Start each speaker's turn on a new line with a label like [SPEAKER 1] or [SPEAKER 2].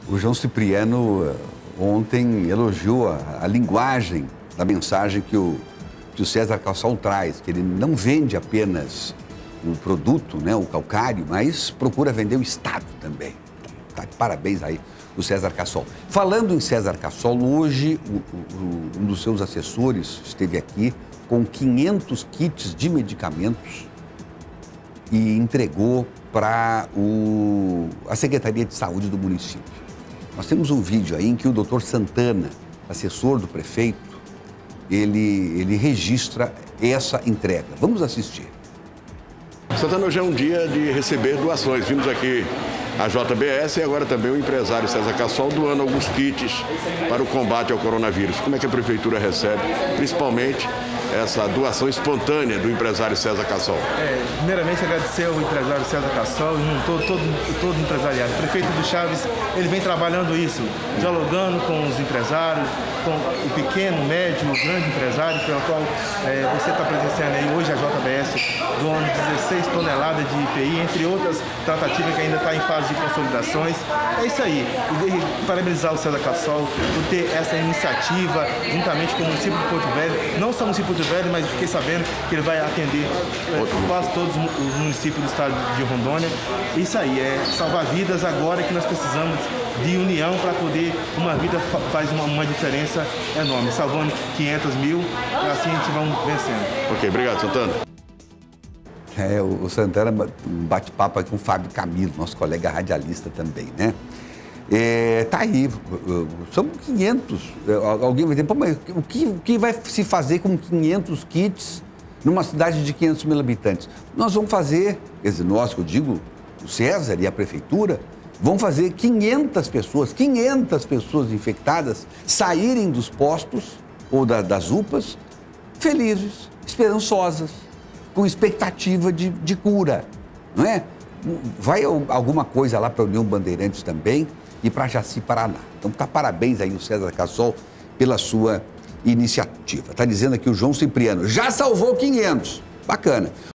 [SPEAKER 1] O João Cipriano ontem elogiou a linguagem da mensagem que o César Cassol traz, que ele não vende apenas o produto, né, o calcário, mas procura vender o Estado também. Tá de parabéns aí o César Cassol. Falando em César Cassol, hoje um dos seus assessores esteve aqui com 500 kits de medicamentos e entregou para a Secretaria de Saúde do município. Nós temos um vídeo aí em que o doutor Santana, assessor do prefeito, ele registra essa entrega. Vamos assistir.
[SPEAKER 2] Santana, hoje é um dia de receber doações. Vimos aqui a JBS e agora também o empresário César Cassol doando alguns kits para o combate ao coronavírus. Como é que a prefeitura recebe, principalmente, essa doação espontânea do empresário César Cassol?
[SPEAKER 3] Primeiramente, agradecer ao empresário César Cassol e todo o empresariado. O prefeito do Chaves, ele vem trabalhando isso, dialogando com os empresários, com o pequeno, médio, o grande empresário, pelo qual você está presenciando aí hoje a JBS, doando 16 toneladas de IPI, entre outras tratativas que ainda está em fase de consolidações. É isso aí. E parabenizar o César Cassol por ter essa iniciativa, juntamente com o município de Porto Velho, não só o município de Porto Velho, mas fiquei sabendo que ele vai atender quase todos os municípios do estado de Rondônia. Isso aí, é salvar vidas agora que nós precisamos de união para poder, uma vida faz uma diferença enorme, salvando 500 mil, e assim a gente vai vencendo.
[SPEAKER 2] Ok, obrigado, Santana.
[SPEAKER 1] O Santana bate-papo aqui com o Fábio Camilo, nosso colega radialista também, né? Tá aí, são 500. Alguém vai dizer, pô, mas o que vai se fazer com 500 kits numa cidade de 500 mil habitantes? Nós vamos fazer, quer dizer, nós, que eu digo, o César e a prefeitura, vão fazer 500 pessoas infectadas saírem dos postos ou das UPAs felizes, esperançosas, com expectativa de cura, não é? Vai alguma coisa lá para a União Bandeirantes também e para Jaci Paraná. Então, tá parabéns aí o César Cassol pela sua iniciativa. Tá dizendo aqui o João Cipriano, já salvou 500. Bacana.